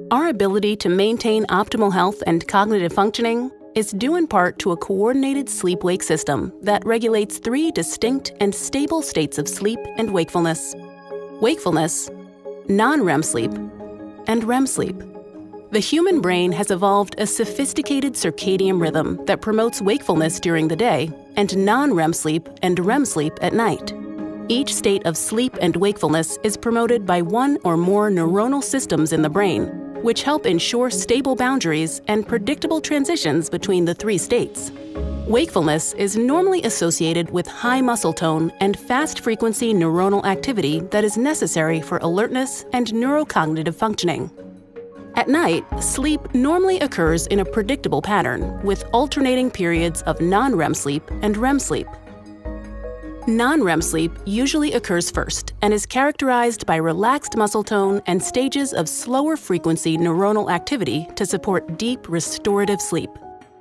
Our ability to maintain optimal health and cognitive functioning is due in part to a coordinated sleep-wake system that regulates three distinct and stable states of sleep and wakefulness: wakefulness, non-REM sleep, and REM sleep. The human brain has evolved a sophisticated circadian rhythm that promotes wakefulness during the day and non-REM sleep and REM sleep at night. Each state of sleep and wakefulness is promoted by one or more neuronal systems in the brain, which help ensure stable boundaries and predictable transitions between the three states. Wakefulness is normally associated with high muscle tone and fast-frequency neuronal activity that is necessary for alertness and neurocognitive functioning. At night, sleep normally occurs in a predictable pattern, with alternating periods of non-REM sleep and REM sleep. Non-REM sleep usually occurs first and is characterized by relaxed muscle tone and stages of slower frequency neuronal activity to support deep restorative sleep.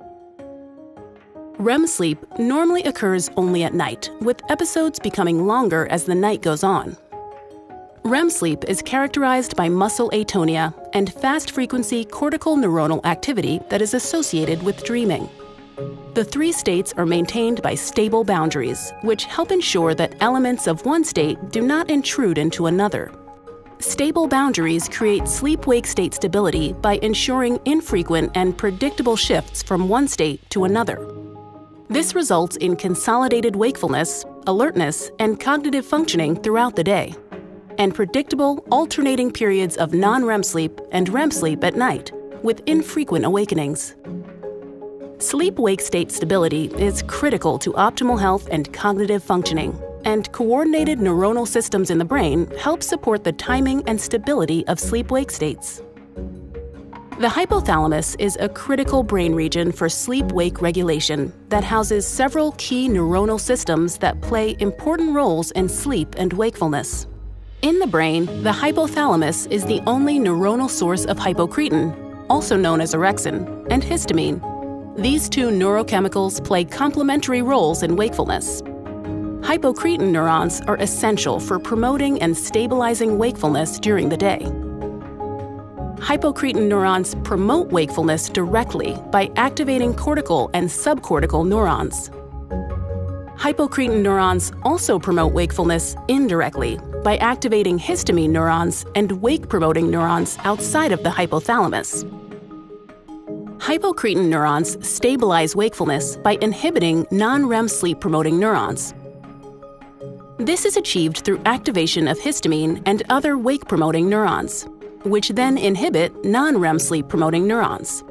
REM sleep normally occurs only at night, with episodes becoming longer as the night goes on. REM sleep is characterized by muscle atonia and fast-frequency cortical neuronal activity that is associated with dreaming. The three states are maintained by stable boundaries, which help ensure that elements of one state do not intrude into another. Stable boundaries create sleep-wake state stability by ensuring infrequent and predictable shifts from one state to another. This results in consolidated wakefulness, alertness, and cognitive functioning throughout the day, and predictable, alternating periods of non-REM sleep and REM sleep at night, with infrequent awakenings. Sleep-wake state stability is critical to optimal health and cognitive functioning, and coordinated neuronal systems in the brain help support the timing and stability of sleep-wake states. The hypothalamus is a critical brain region for sleep-wake regulation that houses several key neuronal systems that play important roles in sleep and wakefulness. In the brain, the hypothalamus is the only neuronal source of hypocretin, also known as orexin, and histamine. These two neurochemicals play complementary roles in wakefulness. Hypocretin neurons are essential for promoting and stabilizing wakefulness during the day. Hypocretin neurons promote wakefulness directly by activating cortical and subcortical neurons. Hypocretin neurons also promote wakefulness indirectly by activating histamine neurons and wake-promoting neurons outside of the hypothalamus. Hypocretin neurons stabilize wakefulness by inhibiting non-REM sleep-promoting neurons. This is achieved through activation of histamine and other wake-promoting neurons, which then inhibit non-REM sleep-promoting neurons.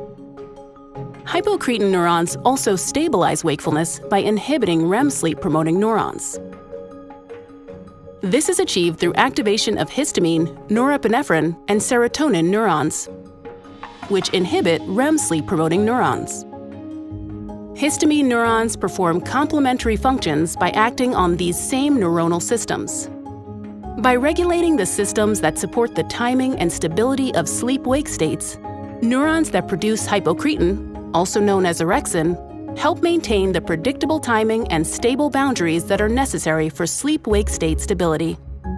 Hypocretin neurons also stabilize wakefulness by inhibiting REM sleep-promoting neurons. This is achieved through activation of histamine, norepinephrine, and serotonin neurons, which inhibit REM sleep-promoting neurons. Histamine neurons perform complementary functions by acting on these same neuronal systems. By regulating the systems that support the timing and stability of sleep-wake states, neurons that produce hypocretin, also known as orexin, help maintain the predictable timing and stable boundaries that are necessary for sleep-wake state stability.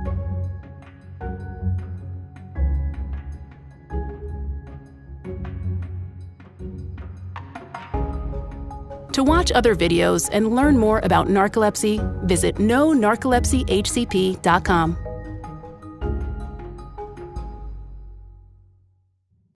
To watch other videos and learn more about narcolepsy, visit KnowNarcolepsyHCP.com.